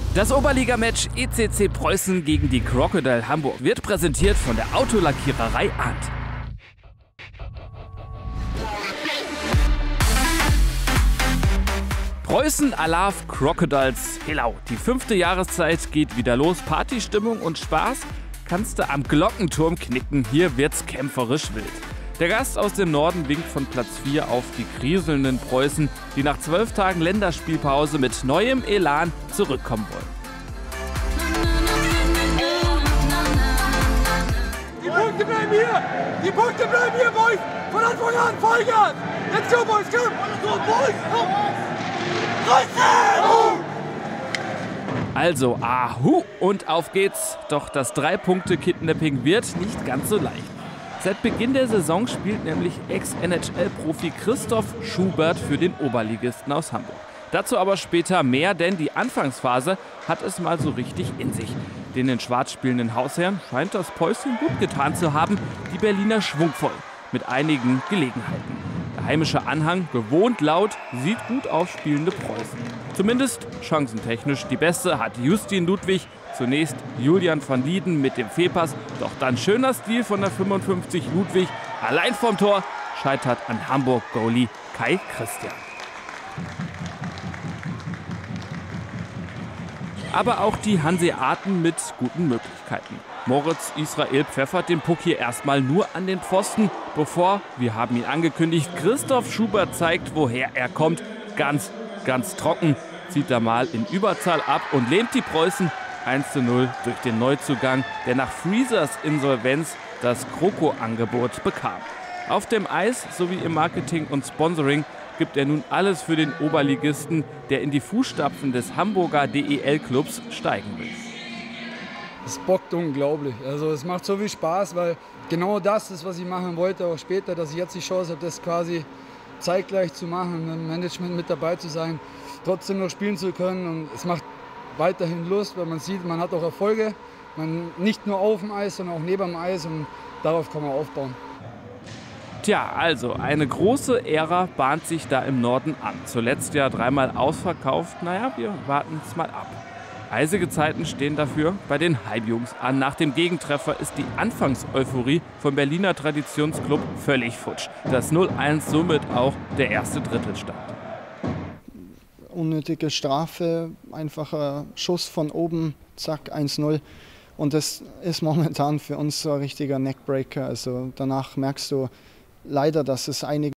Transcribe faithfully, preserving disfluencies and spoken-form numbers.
Das Oberliga-Match E C C Preußen gegen die Crocodile Hamburg wird präsentiert von der Autolackiererei Arndt. Preußen Alarv Crocodiles Hillau. Die fünfte Jahreszeit geht wieder los. Partystimmung und Spaß kannst du am Glockenturm knicken. Hier wird's kämpferisch wild. Der Gast aus dem Norden winkt von Platz vier auf die kriselnden Preußen, die nach zwölf Tagen Länderspielpause mit neuem Elan zurückkommen wollen. Die Punkte bleiben hier! Die Punkte bleiben hier, Boys! Von Anfang an, Vollgas! Let's go, Boys, komm! Let's go, Boys! Preußen! Also, ahu und auf geht's. Doch das Drei-Punkte-Kidnapping wird nicht ganz so leicht. Seit Beginn der Saison spielt nämlich Ex-N H L-Profi Christoph Schubert für den Oberligisten aus Hamburg. Dazu aber später mehr, denn die Anfangsphase hat es mal so richtig in sich. Den in Schwarz spielenden Hausherren scheint das Päuschen gut getan zu haben, die Berliner schwungvoll, mit einigen Gelegenheiten. Der heimische Anhang, gewohnt laut, sieht gut aufspielende Preußen. Zumindest chancentechnisch die beste hat Justin Ludwig, zunächst Julian van Lieden mit dem Fehlpass, doch dann schöner Stil von der fünfundfünfzig Ludwig, allein vorm Tor, scheitert an Hamburg-Goalie Kai Christian. Aber auch die Hanseaten mit guten Möglichkeiten. Moritz Israel pfeffert den Puck hier erstmal nur an den Pfosten, bevor, wir haben ihn angekündigt, Christoph Schubert zeigt, woher er kommt. Ganz, ganz trocken zieht er mal in Überzahl ab und lehnt die Preußen eins zu null durch den Neuzugang, der nach Freezers Insolvenz das Kroko-Angebot bekam. Auf dem Eis sowie im Marketing und Sponsoring gibt er nun alles für den Oberligisten, der in die Fußstapfen des Hamburger D E L-Clubs steigen will. Es bockt unglaublich. Also es macht so viel Spaß, weil genau das ist, was ich machen wollte, auch später, dass ich jetzt die Chance habe, das quasi zeitgleich zu machen, im Management mit dabei zu sein, trotzdem noch spielen zu können. Und es macht weiterhin Lust, weil man sieht, man hat auch Erfolge, man, nicht nur auf dem Eis, sondern auch neben dem Eis, und darauf kann man aufbauen. Tja, also eine große Ära bahnt sich da im Norden an. Zuletzt ja dreimal ausverkauft. Naja, wir warten es mal ab. Eisige Zeiten stehen dafür bei den Heimjungs an. Nach dem Gegentreffer ist die Anfangseuphorie vom Berliner Traditionsclub völlig futsch. Das null eins somit auch der erste Drittelstand. Unnötige Strafe, einfacher Schuss von oben, zack, eins null. Und das ist momentan für uns so ein richtiger Neckbreaker. Also danach merkst du leider, dass es einige